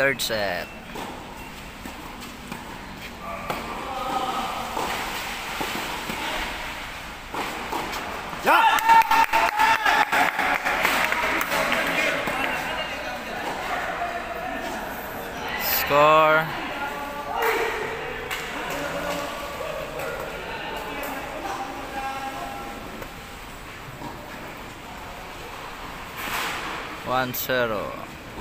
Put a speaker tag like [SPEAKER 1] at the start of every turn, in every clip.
[SPEAKER 1] third set.
[SPEAKER 2] Yeah!
[SPEAKER 1] Score 1-0.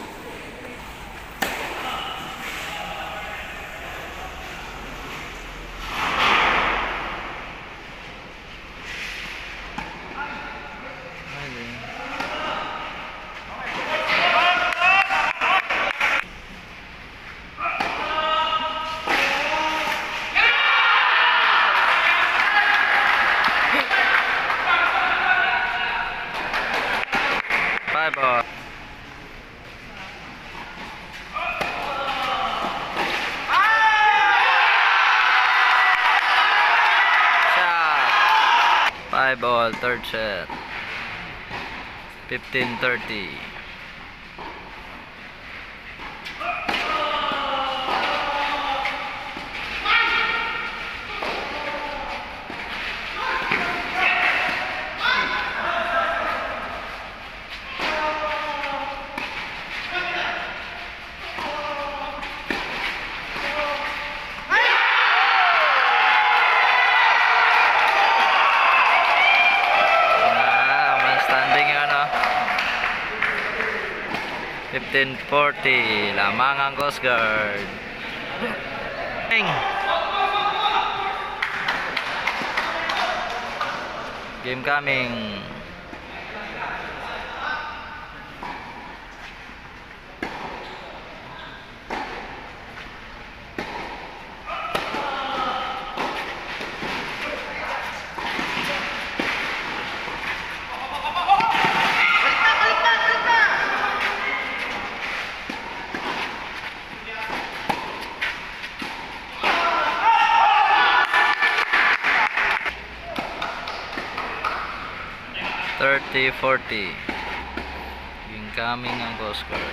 [SPEAKER 1] Ball. Shot. 5-all, third set. 15-30. Standing ano 15-40 lamang ang Coast Guard. Game coming. $30-40. Incoming ang Coast Guard.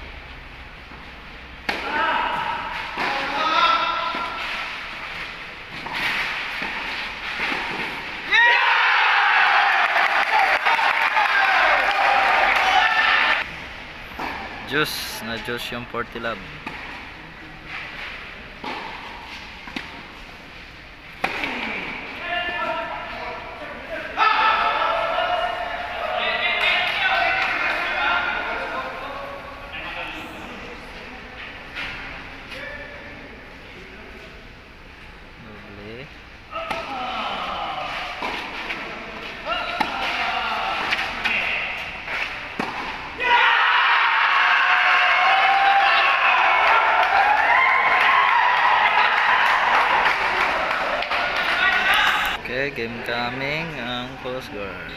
[SPEAKER 1] Juice na juice yung 40 lab. Okay, game coming ang Coast Guard.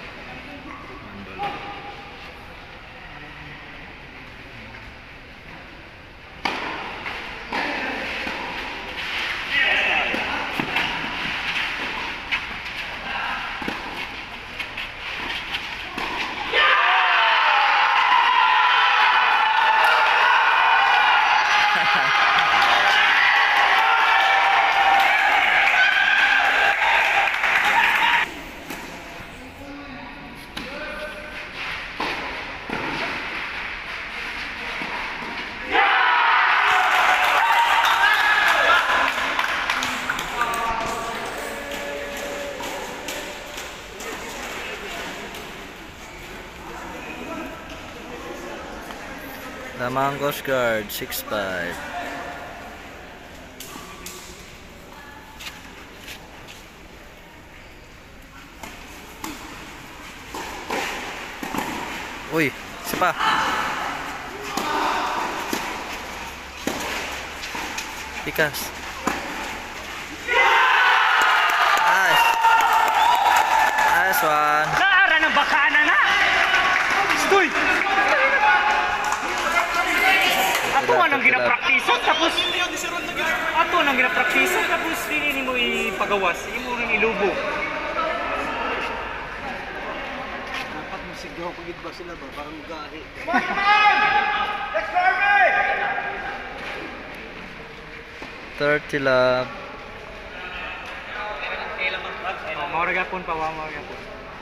[SPEAKER 1] Lamang Coast Guard 6-5. Uy, isa pa. Pikas. Nice. Nice one.
[SPEAKER 2] Naara ng bakana na. Stoy. Ato nang ginapraktisa tapos hindi mo ipagawas, hindi mo rin ilubo. Dapat mo
[SPEAKER 3] Daw pagid ba sila ba? Parang gahi.
[SPEAKER 1] 30 lang.
[SPEAKER 2] Mauragapon pa, mauragapon.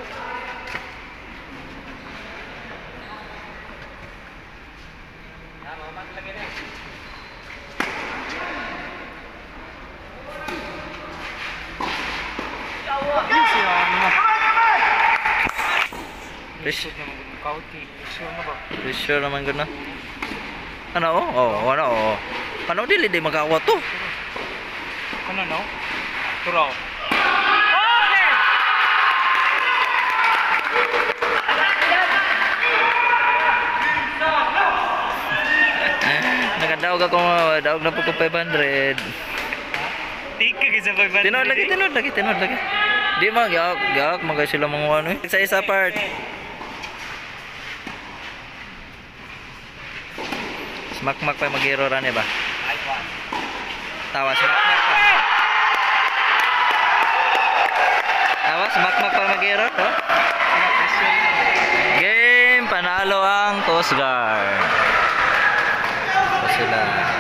[SPEAKER 1] Pressure naman gud na. Ano oh? Oh, ano oh. Ano dili di magawat to?
[SPEAKER 2] Ano no? Turaw. Okay.
[SPEAKER 1] Nagadaog ako, daog na po ko 500.
[SPEAKER 2] Tika kaysa 500.
[SPEAKER 1] Tinod lagi. Di man gawak magay sila mga ano eh. Isa part. Smakmak pa magiro ran ba? Tawa smakmak pa. Tawa smakmak pa magiro, no? Game panalo ang Coast Guard. Sila